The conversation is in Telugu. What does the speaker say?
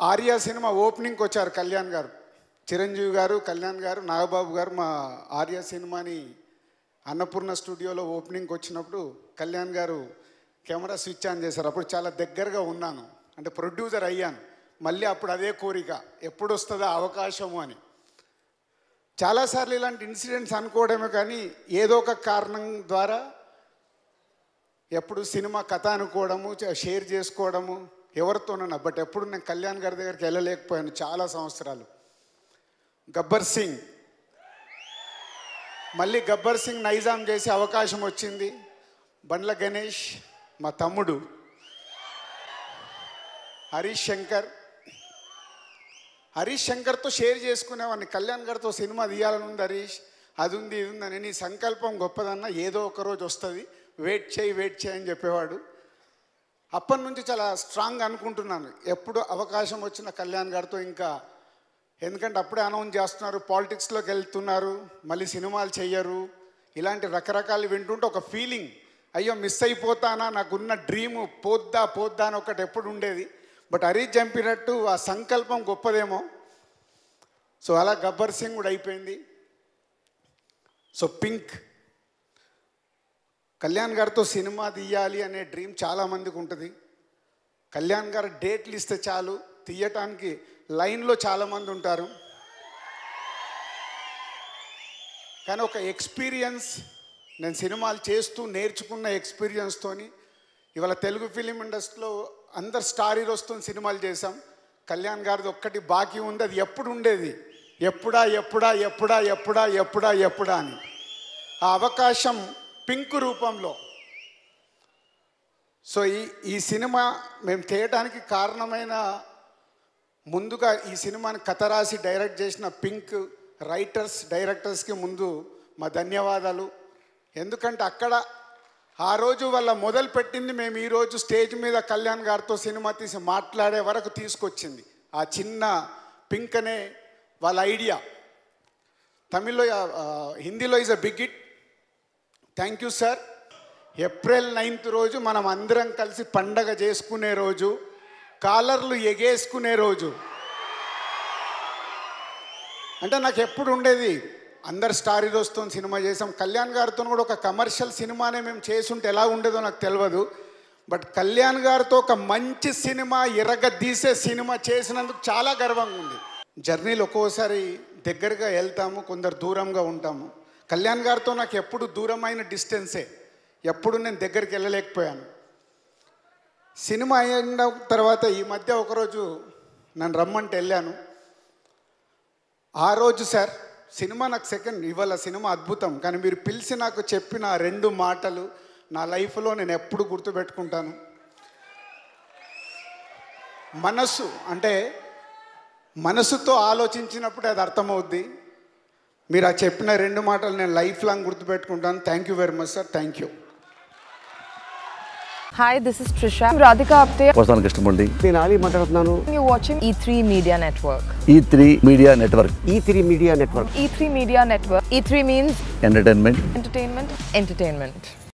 ఆర్య సినిమా ఓపెనింగ్కి వచ్చారు కళ్యాణ్ గారు, చిరంజీవి గారు, కళ్యాణ్ గారు, నాగబాబు గారు. మా ఆర్య సినిమాని అన్నపూర్ణ స్టూడియోలో ఓపెనింగ్కి వచ్చినప్పుడు కళ్యాణ్ గారు కెమెరా స్విచ్ ఆన్ చేశారు. అప్పుడు చాలా దగ్గరగా ఉన్నాను, అంటే ప్రొడ్యూసర్ అయ్యాను. మళ్ళీ అప్పుడు అదే కోరిక, ఎప్పుడు వస్తుందా అవకాశము అని. చాలాసార్లు ఇలాంటి ఇన్సిడెంట్స్ అనుకోవడమే, కానీ ఏదో ఒక కారణం ద్వారా ఎప్పుడు సినిమా కథ అనుకోవడము, షేర్ చేసుకోవడము ఎవరితోనన్నా. బట్ ఎప్పుడు నేను కళ్యాణ్ గారి దగ్గరికి వెళ్ళలేకపోయాను చాలా సంవత్సరాలు. గబ్బర్ సింగ్, మళ్ళీ గబ్బర్ సింగ్ నైజాం చేసే అవకాశం వచ్చింది. బండ్ల గణేష్, మా తమ్ముడు హరీష్ శంకర్తో షేర్ చేసుకునేవాడిని. కళ్యాణ్ గారితో సినిమా తీయాలని ఉంది హరీష్, అది ఉంది ఇది ఉందని. నీ సంకల్పం గొప్పదన్నా, ఏదో ఒక రోజు వస్తుంది, వెయిట్ చేయి అని చెప్పేవాడు. అప్పటి నుంచి చాలా స్ట్రాంగ్ అనుకుంటున్నాను, ఎప్పుడు అవకాశం వచ్చిన కళ్యాణ్ గారితో. ఇంకా ఎందుకంటే అప్పుడే అనౌన్స్ చేస్తున్నారు, పాలిటిక్స్లోకి వెళ్తున్నారు, మళ్ళీ సినిమాలు చెయ్యరు, ఇలాంటి రకరకాలు వింటుంటే ఒక ఫీలింగ్, అయ్యో మిస్ అయిపోతానా, నాకున్న డ్రీము పోద్దా అని ఒకటి ఎప్పుడు ఉండేది. బట్ హరీష్ చంపినట్టు ఆ సంకల్పం గొప్పదేమో. సో అలా గబ్బర్ సింగ్ కూడా అయిపోయింది. సో పింక్, కళ్యాణ్ గారితో సినిమా తీయాలి అనే డ్రీమ్ చాలామందికి ఉంటుంది. కళ్యాణ్ గారు డేట్లు ఇస్తే చాలు, తీయటానికి లైన్లో చాలామంది ఉంటారు. కానీ ఒక ఎక్స్పీరియన్స్, నేను సినిమాలు చేస్తూ నేర్చుకున్న ఎక్స్పీరియన్స్తోని ఇవాళ తెలుగు ఫిలిం ఇండస్ట్రీలో అందరు స్టార్ హీరోస్తో సినిమాలు చేశాం. కళ్యాణ్ గారిది ఒక్కటి బాకీ ఉంది, అది ఎప్పుడు ఉండేది, ఎప్పుడా అని. ఆ అవకాశం పింక్ రూపంలో. సో ఈ సినిమా మేము చేయడానికి కారణమైన, ముందుగా ఈ సినిమాని కథ రాసి డైరెక్ట్ చేసిన పింక్ డైరెక్టర్స్కి ముందు మా ధన్యవాదాలు. ఎందుకంటే అక్కడ ఆ రోజు వాళ్ళ మొదలు పెట్టింది మేము ఈరోజు స్టేజ్ మీద కళ్యాణ్ గారితో సినిమా తీసి మాట్లాడే వరకు తీసుకొచ్చింది. ఆ చిన్న పింక్ అనే వాళ్ళ ఐడియా. తమిళ్లో, హిందీలో is a big hit. Thank you sir. April 9th రోజు మనం అందరం కలిసి పండగ చేసుకునే రోజు, కాలర్లు ఎగేసుకునే రోజు. అంటే నాకు ఎప్పుడు ఉండేది, అందరు స్టార్ హీరోస్తో సినిమా చేసాం, కళ్యాణ్ గారితో కూడా ఒక కమర్షియల్ సినిమానే మేము చేసుంటే ఎలా ఉండేదో నాకు తెలియదు. బట్ కళ్యాణ్ గారితో ఒక మంచి సినిమా, ఎరగదీసే సినిమా చేసినందుకు చాలా గర్వంగా ఉంది. జర్నీలో ఒక్కోసారి దగ్గరగా వెళ్తాము, కొందరు దూరంగా ఉంటాము. కళ్యాణ్ గారితో నాకు ఎప్పుడు దూరమైన డిస్టెన్సే, ఎప్పుడు నేను దగ్గరికి వెళ్ళలేకపోయాను. సినిమా అయిన తర్వాత ఈ మధ్య ఒకరోజు నన్ను రమ్మంటే వెళ్ళాను. ఆ రోజు సార్ సినిమా నాకు ఇవాళ సినిమా అద్భుతం, కానీ మీరు పిలిచి నాకు చెప్పిన 2 మాటలు నా లైఫ్లో నేను ఎప్పుడు గుర్తుపెట్టుకుంటాను. మనసు అంటే మనసుతో ఆలోచించినప్పుడు అది అర్థమవుద్ది. మీరు ఆ చెప్పిన 2 మాటలు నేను లైఫ్ లాంగ్ గుర్తుపెట్టుకుంటాను. Thank you very much sir. Thank you. Hi, this is Trisha. I'm Radhika Apte. వస్తాను కృష్ణమూర్తి. నేను ఆలీ మాట్లాడుతున్నాను. You're watching E3 Media Network. E3 Media Network. E3 Media Network. E3 Media Network. E3 means Entertainment. entertainment.